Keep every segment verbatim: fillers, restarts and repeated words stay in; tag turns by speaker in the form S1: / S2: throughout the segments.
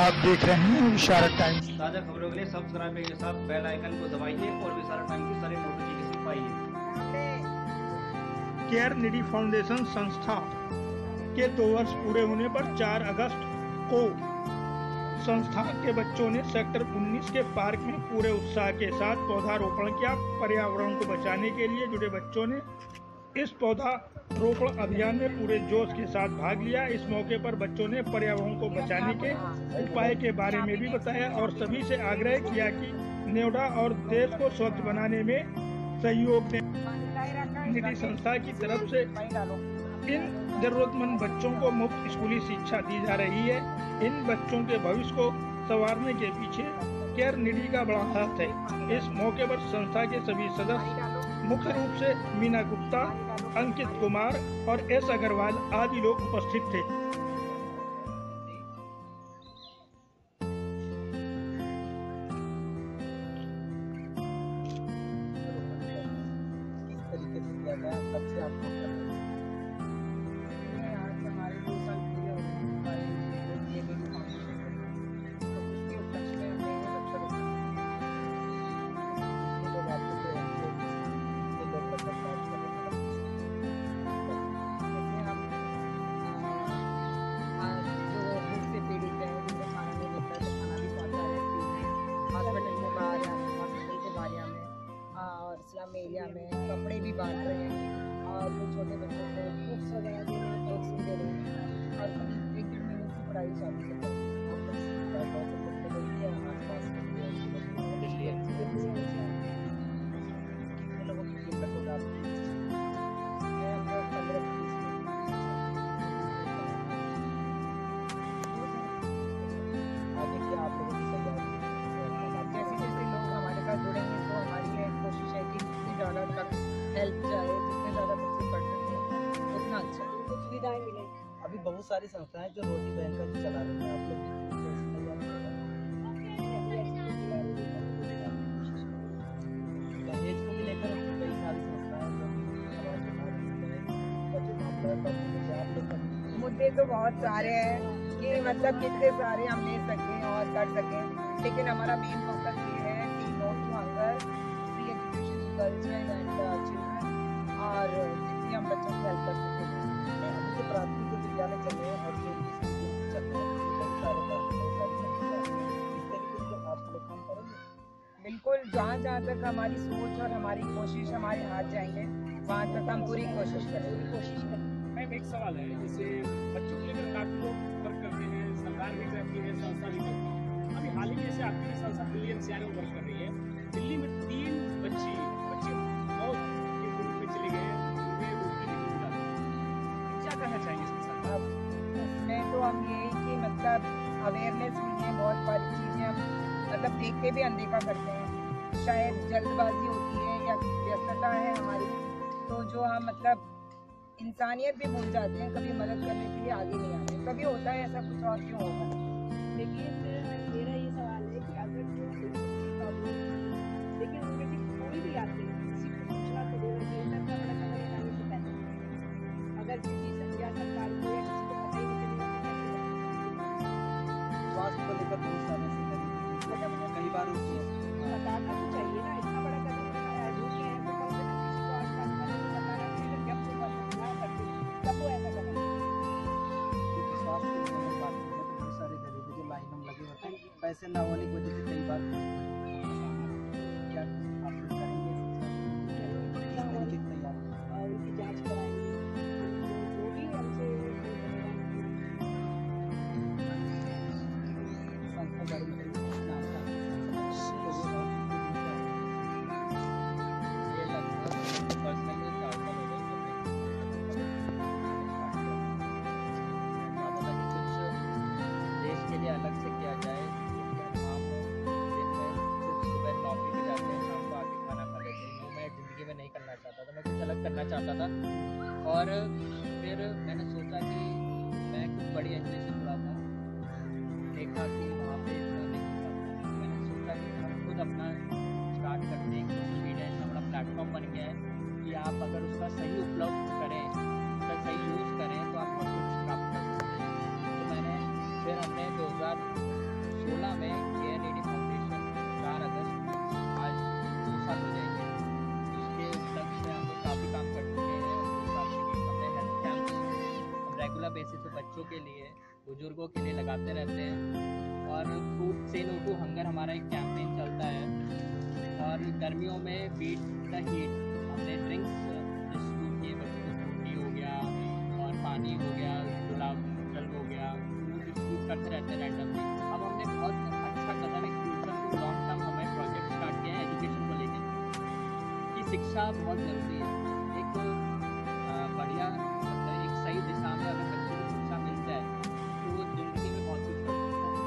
S1: आप देख रहे हैं विशारद टाइम्स।
S2: ताज़ा खबरों के लिए सब्सक्राइब के साथ बेल आइकन को दबाइए और विशारद टाइम्स की सारी नोटिफिकेशन पाइए।
S1: केयर निडी फाउंडेशन संस्था के दो वर्ष पूरे होने पर चार अगस्त को संस्था के बच्चों ने सेक्टर उन्नीस के पार्क में पूरे उत्साह के साथ पौधारोपण किया। पर्यावरण को बचाने के लिए जुड़े बच्चों ने इस पौधारोपण अभियान में पूरे जोश के साथ भाग लिया। इस मौके पर बच्चों ने पर्यावरण को बचाने के उपाय के बारे में भी बताया और सभी से आग्रह किया कि नेवडा और देश को स्वच्छ बनाने में सहयोग दें। निधि संस्था की तरफ से इन जरूरतमंद बच्चों को मुफ्त स्कूली शिक्षा दी जा रही है। इन बच्चों के भविष्य को संवारने के पीछे केयर निधि का बड़ा हाथ है। इस मौके पर संस्था के सभी सदस्य मुख्य रूप से मीना गुप्ता, अंकित कुमार और एस अग्रवाल आदि लोग उपस्थित थे।
S3: किस तरीके से किया गया तब से आपको आज हमारे दो साल पूरे हो गए हमारे ये मेरी फाउंडेशन है, तो उसके उपलक्ष्य में हमने ये वृक्षारोपण किया। लोग आपको जो है ये लोग मतलब बात कर रहे हैं जैसे हम आज जो भूख से पीड़ित हैं जिनको खाना नहीं मिलता है तो खाना भी पहुँचा रहे हैं, हॉस्पिटल में बाहर हॉस्पिटल के बारे में और स्लम एरिया में कपड़े भी बांट रहे हैं और जो छोटे बच्चों को बुक्स वगैरह दे रहे हैं, बुक्स भी दे रहे हैं और कभी एक डेढ़ महीने की पढ़ाई चालू कर रहे हैं। कितने लोगों की कीमत होगा आगे क्या आप लोगों की तैयारी? जैसे जैसे लोग हमारे साथ जुड़ेंगे तो हमारी ये कोशिश है कि जितनी ज़्यादा तक हेल्प जाए, जितने ज़्यादा बच्चे पढ़ सकें उतना अच्छा उनको सुविधाएँ मिलें। अभी बहुत सारी संस्थाएं जो रोटी बैंक का जो चला रही हैं, आप लोग दहेज को भी लेकर कई सारी संस्थाएं मुद्दे तो बहुत सारे हैं कि मतलब कितने सारे हम ले सकें और कर सकें, लेकिन हमारा मेन फोकस ये है कि no to hunger, free education culture and children और जितनी हम बच्चों की हेल्प कर सकें। अभी जो प्राथमिक विद्यालय चल रहे हैं और जो चल रहे हैं कई सारे इस तरीके से आप लोग काम करेंगे। बिल्कुल, जहाँ जहाँ तक हमारी सोच और हमारी कोशिश हमारे हाथ जाएंगे वहाँ तक हम पूरी कोशिश करेंगे कोशिश करेंगे
S4: मैम एक सवाल है, जैसे बच्चों को लेकर काफी लोग वर्क करते हैं, सरकार भी करती है, संस्था भी करती है। अभी हाल ही में जैसे आपकी संस्था दिल्ली एनसीआर में वर्क कर रही है, दिल्ली में तीन बच्ची बच्चे बहुत के पे चले गए, उन्हें रोटी नहीं मिला। क्या कहना चाहेंगे इसके साथ?
S3: अब इसमें तो हम यही कि मतलब अवेयरनेस भी है, बहुत सारी चीज़ें हम मतलब देख के भी अनदेखा करते हैं, शायद जल्दबाजी होती है या व्यस्तता है हमारी, तो जो हम मतलब इंसानियत भी भूल जाते हैं, कभी मदद करने के लिए आगे नहीं आते। कभी होता है ऐसा, कुछ और क्यों होगा।
S5: लेकिन मेरा ये सवाल है कि अगर जो लेकिन उनमें से कोई भी आते हैं किसी को सूचना तो देना चाहिए था, इतना बड़ा कदम उठाने से पहले अगर किसी या सरकार को या किसी को पता ही नहीं चलेगा
S3: स्वास्थ्य को लेकर बहुत सारे मतलब कई बार
S5: बताना तो चाहिए ना, इतना बड़ा कदम उठाया जो कि है तो कम से कम किसी को आसपास वालों को बताना चाहिए। जब वो ना करते तब वो ऐसा करें।
S3: क्योंकि स्वास्थ्य की बात करें तो बहुत सारे गरीब जो लाइन में लगे होते हैं, पैसे ना होने की वजह से कई बार क्या आप लोग करेंगे किस तरीके की तैयारी
S5: और उनकी जाँच कराएंगे जो भी हमसे
S3: संस्था बारे में
S6: अलग से किया जाए। हम दिन में सिर्फ सुबह नौकरी पे जाते हैं, शाम को आके खाना खा लेते हैं। मैं ज़िंदगी में नहीं करना चाहता था, मैं कुछ अलग करना चाहता था और फिर मैंने सोचा कि मैं कुछ बड़ी एन जी ओ से जुड़ा था, देखा कि वहाँ पे इतना नहीं था। मैंने सोचा कि हम खुद अपना स्टार्ट करते हैं। सोशल मीडिया इतना बड़ा प्लेटफॉर्म बन गया है कि आप अगर उसका सही उपलब्ध करें, उसका सही यूज़ करें तो आप बहुत कुछ प्राप्त कर सकते हैं। तो मैंने फिर हमने दो हज़ार बच्चों के लिए, बुजुर्गों के लिए लगाते रहते हैं। और फूड से नो टू हंगर हमारा एक कैंपेन चलता है। और गर्मियों में बीट द हीट हमने ड्रिंक्स डिस्ट्रीब्यूट किए, बच्चों को फ्रूटी हो गया और पानी हो गया, गुलाब जल हो गया, वो डिस्ट्रीब्यूट करते रहते हैं रैंडमली। अब हमने बहुत अच्छा कदम एक फ्यूचर लॉन्ग टर्म हमें प्रोजेक्ट स्टार्ट किया है एजुकेशन को लेकर कि शिक्षा बहुत ज़रूरी है। एक अ, बढ़िया मतलब एक सही दिशा में अगर बच्चे को शिक्षा मिल जाए तो वो ज़िंदगी में बहुत कुछ कर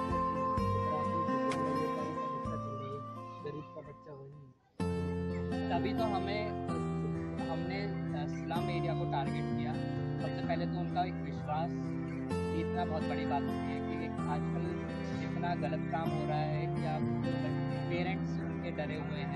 S6: सकता
S4: गरीब का बच्चा वही
S6: है। तभी तो हमें हमने अ, स्लम एरिया को टारगेट किया। सबसे पहले तो उनका एक विश्वास जीतना बहुत बड़ी बात होती है कि आजकल इतना गलत काम हो रहा है कि आप पेरेंट्स उनके डरे हुए हैं